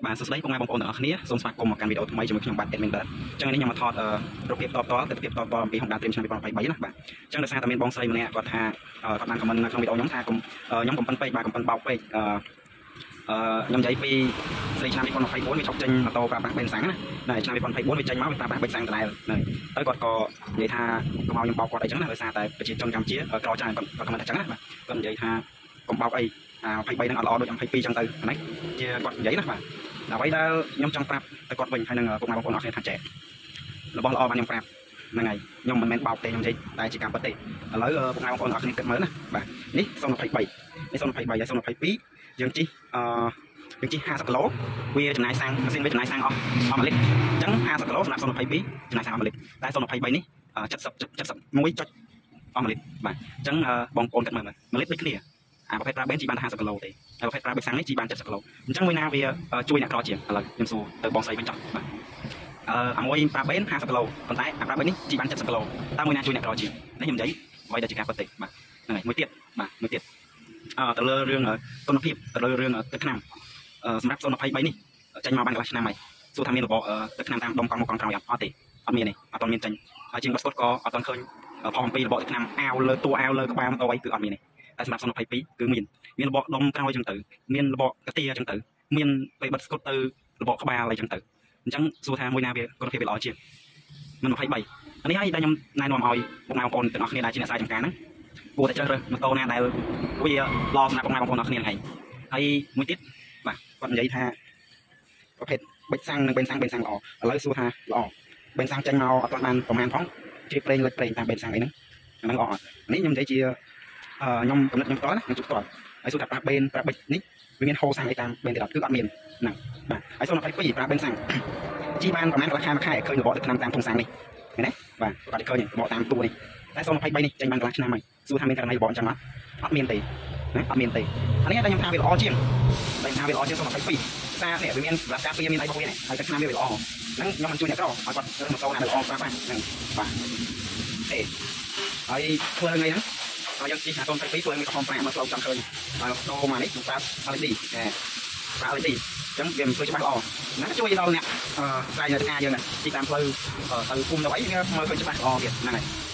បាទសួស្តីបងប្អូនទាំងអស់គ្នាសូមស្វាគមន៍មកកាន់វីដេអូថ្មីជាមួយខ្ញុំបាទ Admin បាទអញ្ចឹងនេះខ្ញុំមកថតរូបភាពតបតទិដ្ឋភាពតបតអំពី Honda Dream ឆ្នាំ2023ណាបាទអញ្ចឹងដោយសារតែមានបងស្រីម្នាក់គាត់ថាគាត់បានខមមិននៅក្នុងវីដេអូខ្ញុំថាខ្ញុំកំប៉ុនពេកបាទកំប៉ុនបោកពេកខ្ញុំនិយាយពីស្រីឆ្នាំ2024វាឈប់ចេញម៉ូតូប្រើប្រាស់បេនសាំងណាឆ្នាំ2024វាចេញមកវាប្រើប្រាស់បេនសាំងដដែលទៅគាត់ក៏និយាយថាកុំឲ្យខ្ញុំបោកគាត់អីចឹងណាដោយសារតែប្រជាជនកម្ពុជាក្រច្រើនគាត់ខមមិនថាចឹងណាបាទគាត់និយាយថាកុំបោកអី23ហ្នឹងអត់ល្អដូច22ចឹងទៅហ្នឹងជាគាត់និយាយណាបាទអ្វីដែលខ្ញុំចង់ប្រាប់ទៅគាត់វិញហើយនឹងពុកម៉ែបងប្អូនអរគ្នាថាចែករបស់ល្អបានខ្ញុំប្រាប់ហ្នឹងហើយខ្ញុំមិនមែនបោកទេខ្ញុំនិយាយតែជាការពិតទេឥឡូវពុកម៉ែបងប្អូនអរគ្នាគិតមើលណាបាទនេះ023នេះ023ហើយ022យើងជិះយើងជិះ50គីឡូវាចំណាយសាំងម៉ាស៊ីនវាចំណាយសាំងអស់1លីត្រអញ្ចឹង50គីឡូសម្រាប់022ចំណាយសាំង1លីត្រតែ023នេះ71ចុចអស់1លីត្របាទអញ្ចឹងបងប្អូនគិតមើល1លីត្រដូចគ្នាប្រភេទប្រើបេនជីបាន50គីឡូទេហើយប្រភេទប្រើបេនសាំងនេះជីបាន70គីឡូអញ្ចឹងមួយណាវាជួយអ្នកក្រជាងឥឡូវខ្ញុំសួរទៅបងស្រីវិញចោះបាទអាមួយប្រើបេន50គីឡូប៉ុន្តែប្រើបេននេះជីបាន70គីឡូតើមួយណាជួយអ្នកក្រជាងនេះខ្ញុំនិយាយអ្វីដែលជាការពិតទេបាទហ្នឹងហើយមួយទៀតបាទមួយទៀតទៅលើរឿងគុណភាពទៅលើរឿងទឹកថ្នាំសម្រាប់023នេះចេញមកបានកន្លះឆ្នាំហើយសួរថាមានរបបទឹកថ្នាំតាមដុំកង់មកកង់ក្រោយអត់ទេអត់មានទេអត់មានចេញហើយជាងបាត់ស្គុតក៏អត់ទាន់ឃើញផងអំពីរបបទឹកថ្នាំអាវលើតួអាវលើក្បាលម៉ូតូអីគឺអត់មានទេតែសម្រាប់022គឺមានរបបដុំក្រោយចឹងទៅមានរបបកាទាចឹងទៅមានពេលបិទស្គុតទៅរបបក្បាលអីចឹងទៅអញ្ចឹងសួរថាមួយណាវាគុណភាពវាល្អជាងមិន23នេះហើយដែលខ្ញុំណែនាំឲ្យបងប្អូនទាំងអស់គ្នាដែលជាអ្នកស្រាយចម្ការហ្នឹងគួរតែជ្រើសរើសម៉ូតូណាដែលវាល្អសម្រាប់បងប្អូនទាំងអស់គ្នាហ្នឹងហើយមួយទៀតបាទគាត់និយាយថាប្រភេទបិចសាំងនិងបេនសាំងល្អឥឡូវសួរថាល្អបេនសាំងចេញមកអត់ទាន់បានប្រហែលផងជិះប្រេងលិចប្រេងតាមបេនសាំងអីហ្នឹងល្អនេះខ្ញុំនិយាយជាខ្ញុំកំណត់ខ្ញុំផ្ទាល់ណាខ្ញុំជួបផ្ទាល់ហើយសួរថាប្រើបេនប្រើបិចនេះវាមានហូរសាំងអីតាមបេនទេអត់គឺអត់មានហ្នឹងបាទហើយ022ប្រើបេនសាំងជីបានប្រហែលកន្លះខែមួយខែឃើញរបបទឹកថ្នាំតាមធុងសាំងនេះឃើញទេបាទគាត់ឃើញរបបតាមតួនេះតែ023នេះចេញបានកន្លះឆ្នាំហើយសួរថាមានករណីរបបអញ្ចឹងអត់មានទេណាអត់មានទេអានេះតែខ្ញុំថាវាល្អជាងតែថាវាល្អជាង022សារនេះវាមានសម្រាប់ការពារមានអីរបស់វានេះហើយទឹកថ្នាំវាល្អហ្នឹងខ្ញុំមិនជួយអ្នកក្រឲ្យគាត់រើសម៉ូតូណាល្អប្រើបាទហ្នឹងបាទទេហើយធ្វើថ្ងៃហ្នឹងហើយយើងជិះ022ធ្វើឲ្យមានកំហុសប្រាក់មកស្លូវចង់ឃើញហើយម៉ូតូមកនេះខ្ញុំប្រើ LED ប្រើ LED អញ្ចឹងវាមិនធ្វើច្បាស់ល្អណាជួយដល់អ្នកស្រាយនៅការយើងជិះតាមផ្លូវទៅគុំទៅអីវាមើលឃើញច្បាស់ល្អទៀតហ្នឹងហើយ